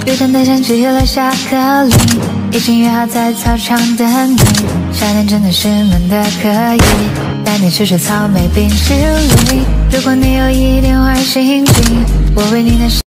雨天的像起了下课铃，已经约好在操场等你。夏天真的是闷的可以，带你吃吃草莓冰淇淋。如果你有一点坏心情，我为你的